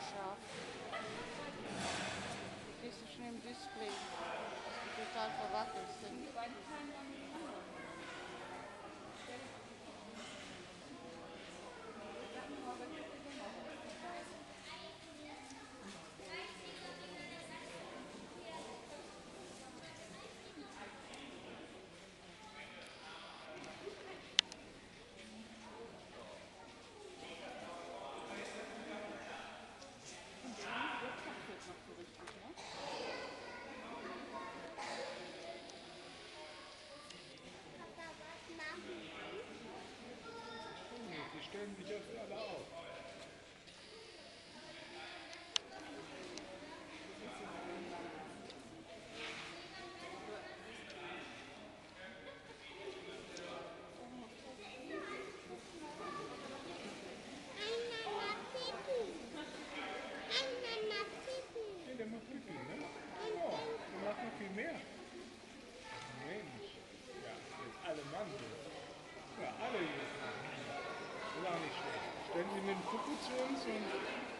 scharf. Du siehst du schon im Display, dass die total verwackelt sind. Die stellen sich jetzt alle auf. Nee, der macht Pipi, ne? Oh, der macht noch viel mehr. Mensch. Ja, jetzt alle Mann. Ja, alle jetzt. Das ist auch nicht schlecht. Stellen Sie den Kuckuck zu uns und